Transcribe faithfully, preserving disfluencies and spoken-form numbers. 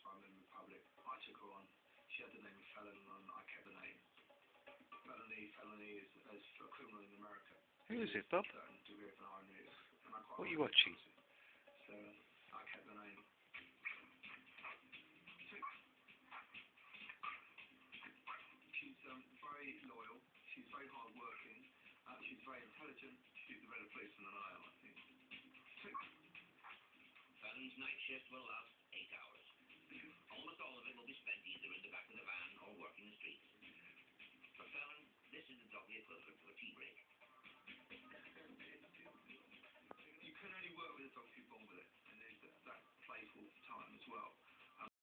time in the Republic. I took her on. She had the name of Felon, and I kept the name. Felony, felony is, is for a criminal in America. Who is it, Bob? Certain degree of an irony. And I quite What are you like it, watching? So I kept the name. She's um, very loyal. She's very hard-working. Uh, she's very intelligent. She's a better policeman than I am, I think. Felon's night shift will last eight hours. Almost all of it will be spent either in the back of the van or working the streets. For Felon, this is the doggy equivalent of a tea break. You can only work with a dog if you bond with it.